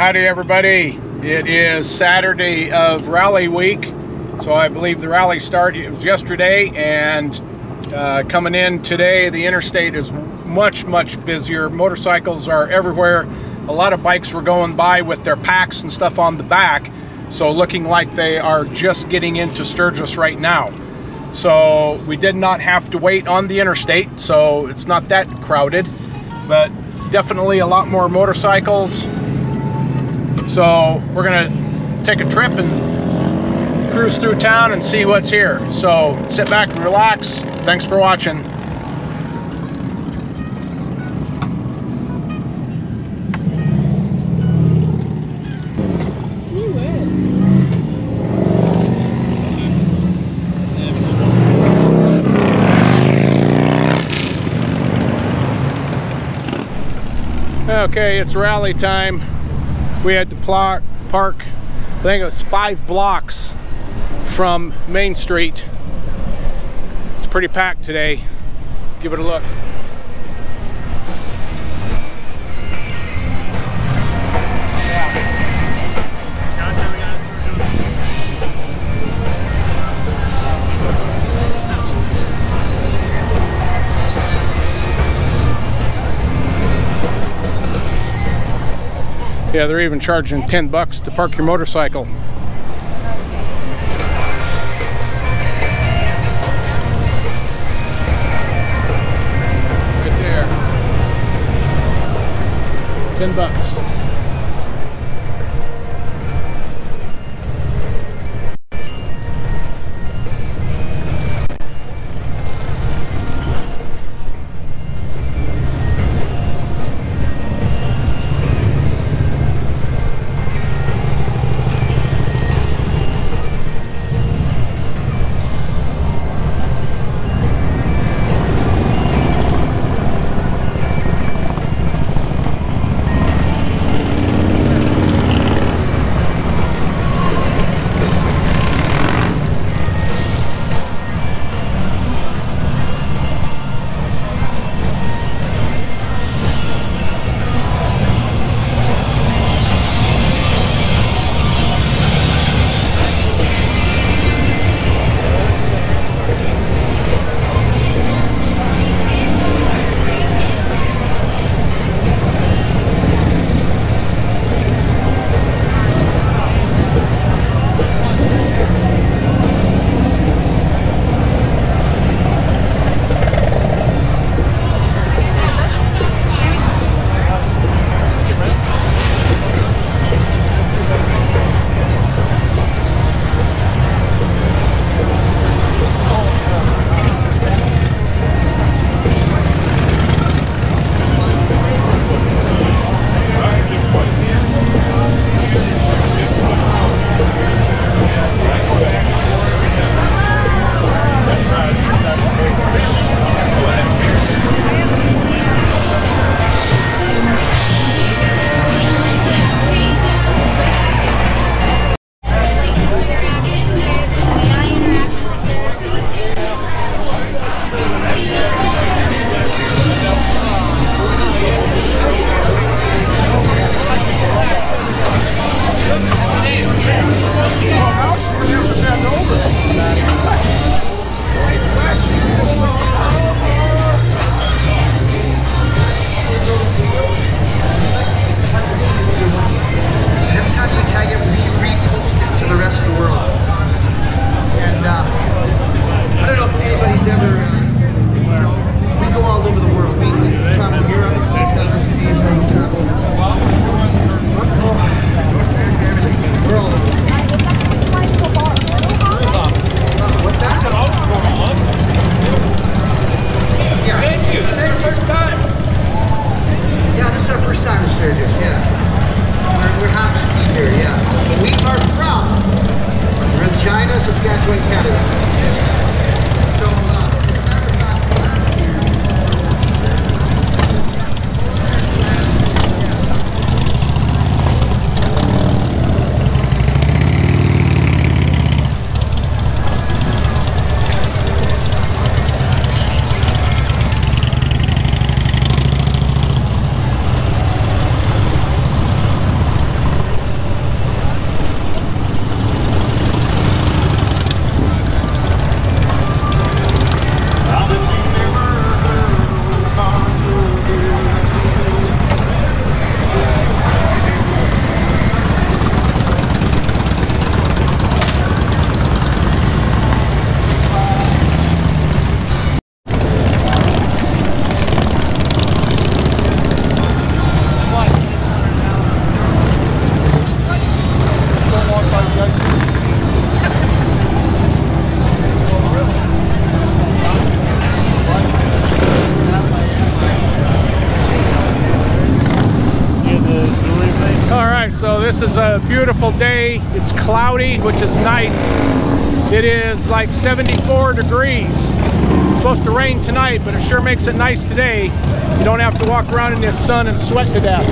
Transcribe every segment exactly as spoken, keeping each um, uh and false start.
Howdy everybody. It is Saturday of rally week, so I believe the rally started, it was yesterday, and uh, coming in today the interstate is much much busier. Motorcycles are everywhere. A lot of bikes were going by with their packs and stuff on the back, so looking like they are just getting into Sturgis right now. So we did not have to wait on the interstate, so it's not that crowded, but definitely a lot more motorcycles. So we're gonna take a trip and cruise through town and see what's here. So sit back and relax. Thanks for watching. Okay, it's rally time. We had to park, I think it was five blocks from Main Street. It's pretty packed today. Give it a look. Yeah, they're even charging ten bucks to park your motorcycle. Good there. ten bucks. This is a beautiful day. It's cloudy, which is nice. It is like seventy-four degrees. It's supposed to rain tonight, but it sure makes it nice today. You don't have to walk around in this sun and sweat to death.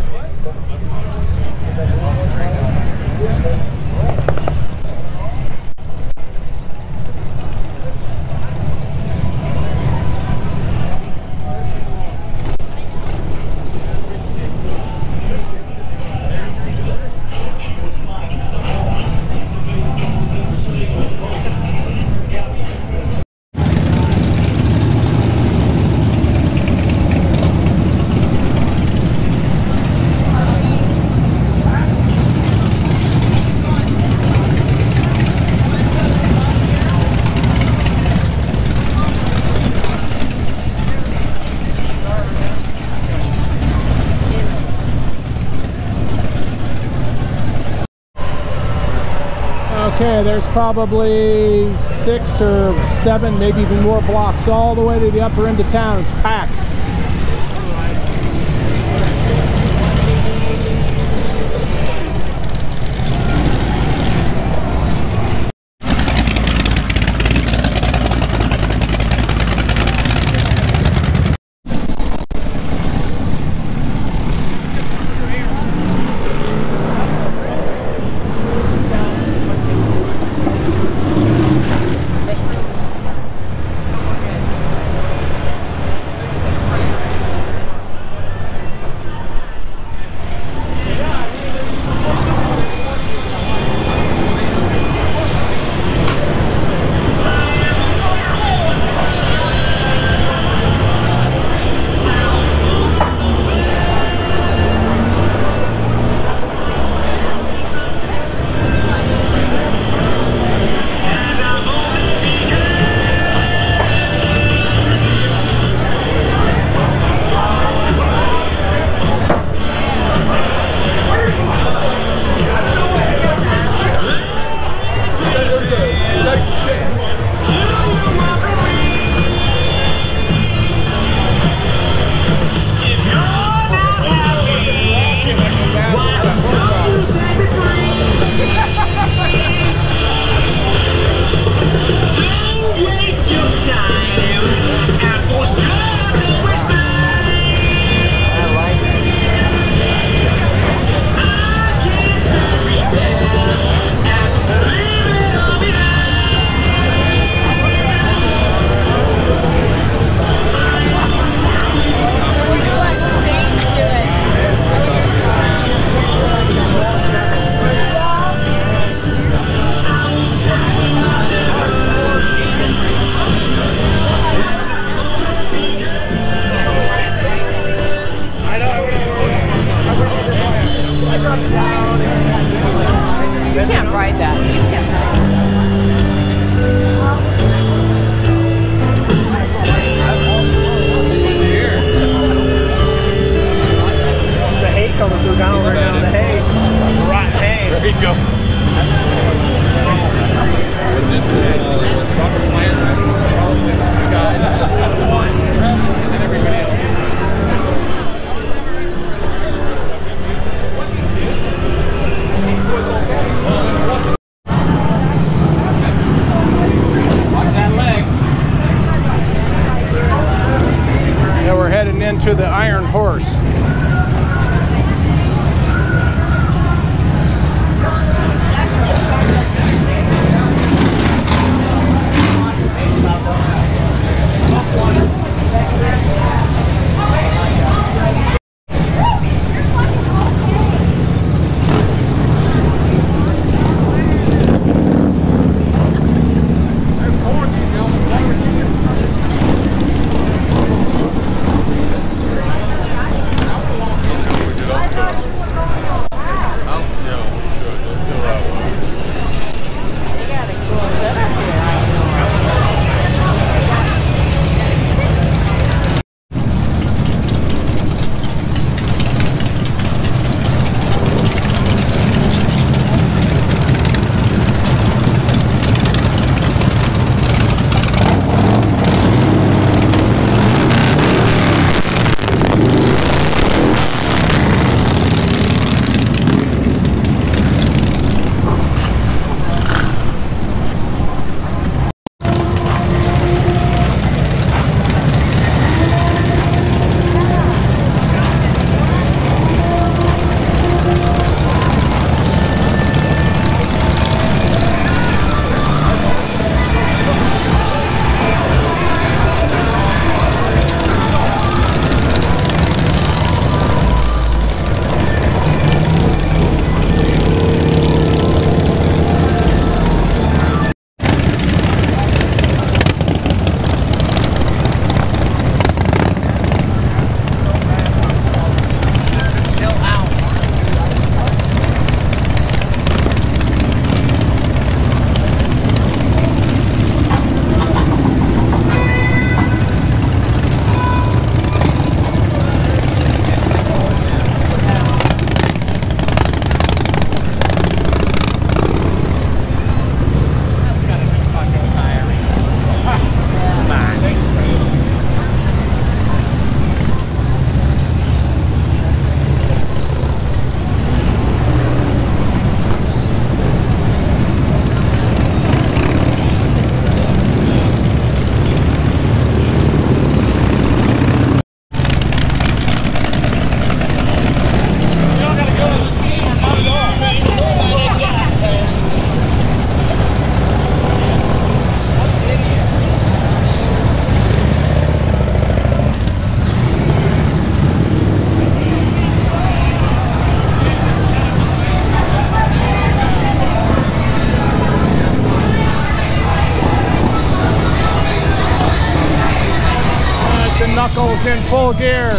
Okay, there's probably six or seven, maybe even more blocks all the way to the upper end of town. It's packed. You can't ride that. You can't ride The hay coming through down right now. The hay. Rotten hay. There you go. This is proper plan. You guys have fun. And then everybody else. Now we're heading into the Iron Horse. Knuckles in full gear.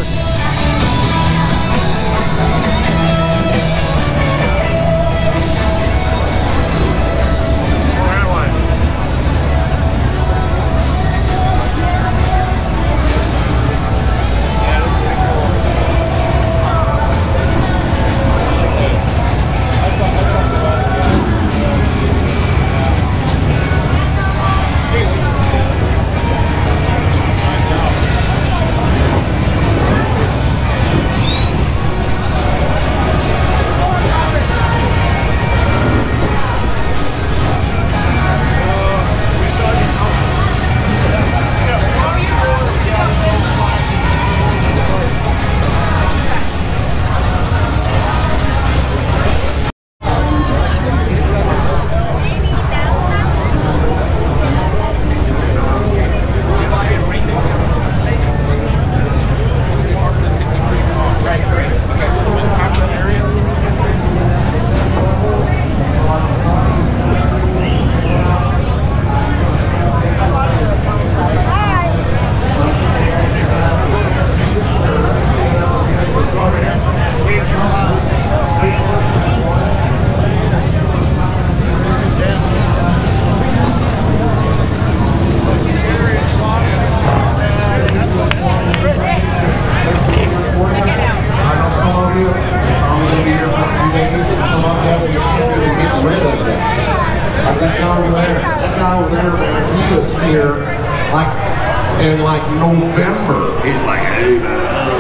Like in like November, he's like, hey man.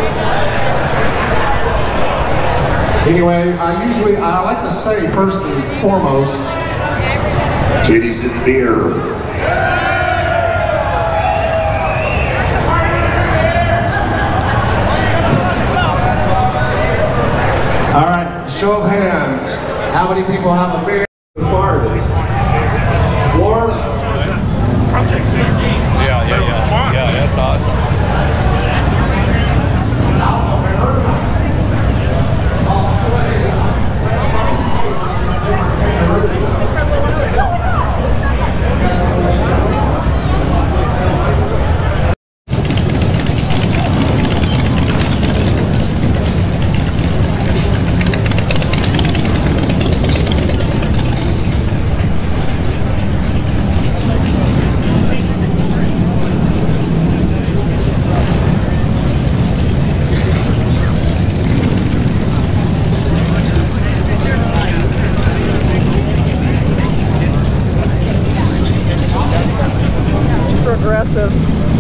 Anyway, I usually I like to say first and foremost, titties and beer. All right, show of hands. How many people have a beer? Florida. Florida. Yeah, yeah, yeah. Yeah, that's awesome. South America. Australia. Progressive.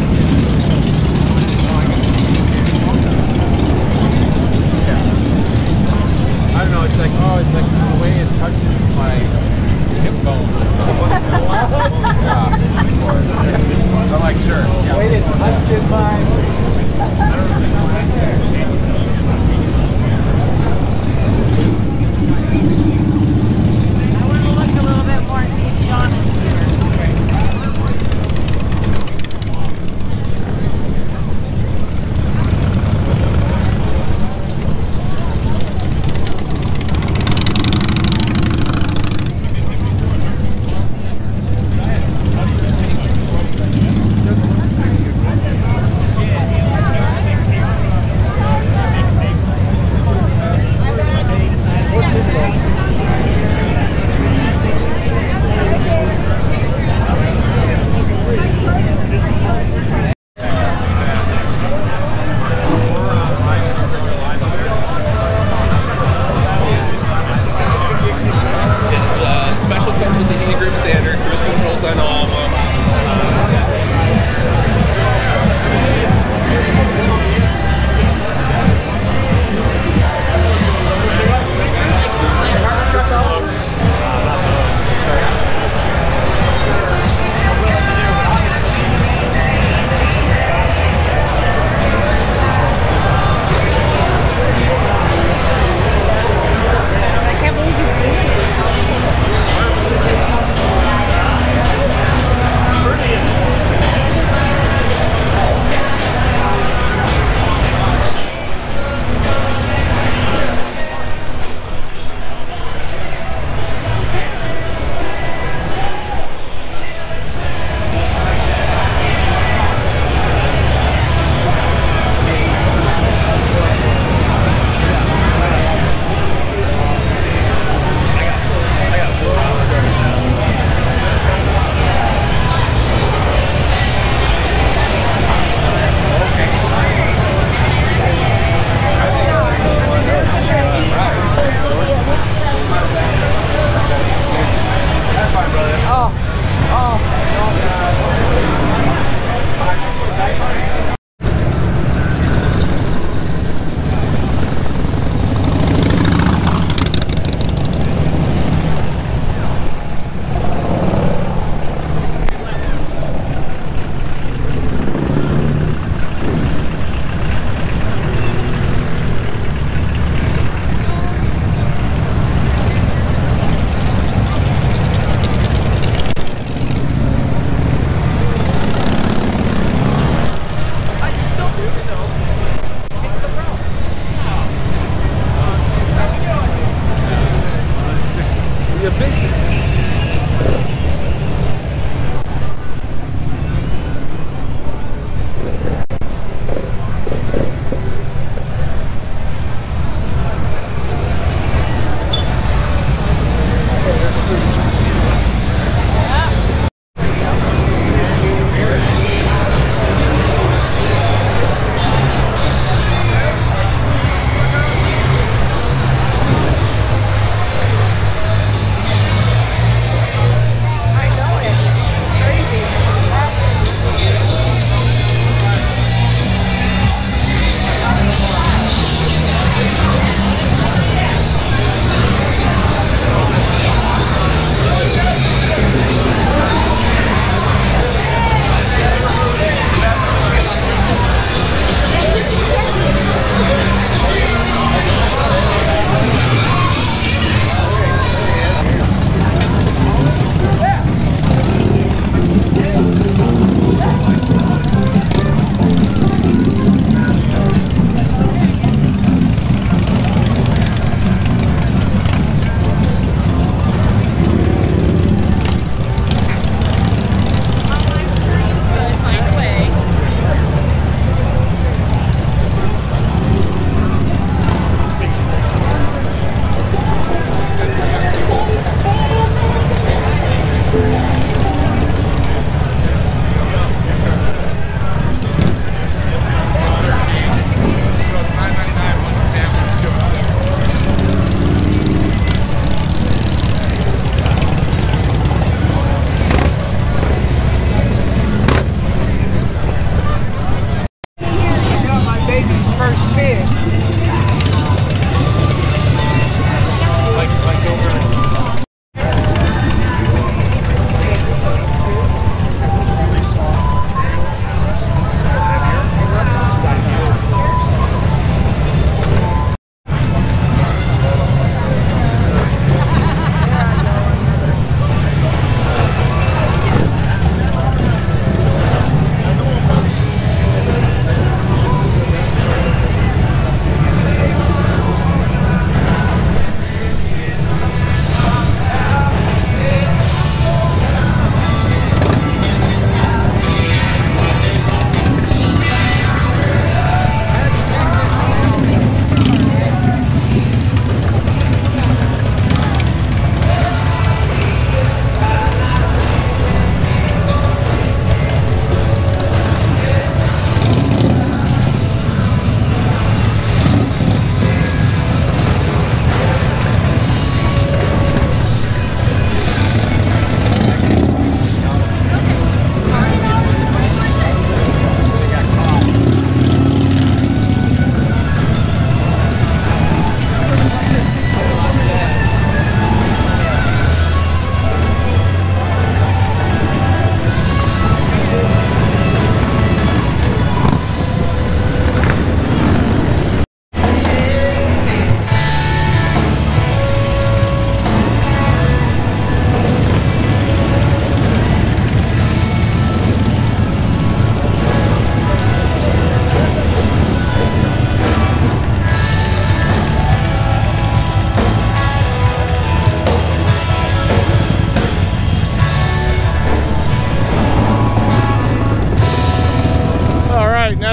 I don't know, it's like, oh, it's like the way it touches my hip bone. Yeah. I'm like, sure. Yeah. Way it touches my... I want to look a little bit more, see if Sean is here.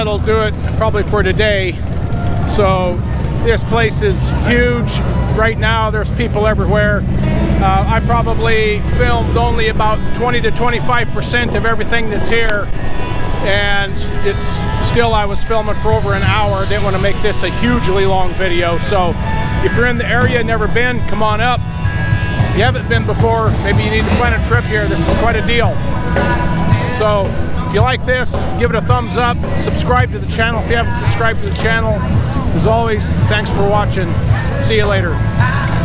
that'll do it probably for today. So this place is huge. Right now there's people everywhere. Uh, I probably filmed only about twenty to twenty-five percent of everything that's here. And it's still, I was filming for over an hour. Didn't want to make this a hugely long video. So if you're in the area, never been, come on up. If you haven't been before, maybe you need to plan a trip here. This is quite a deal. So if you like this, give it a thumbs up. Subscribe to the channel if you haven't subscribed to the channel. As always, thanks for watching. See you later.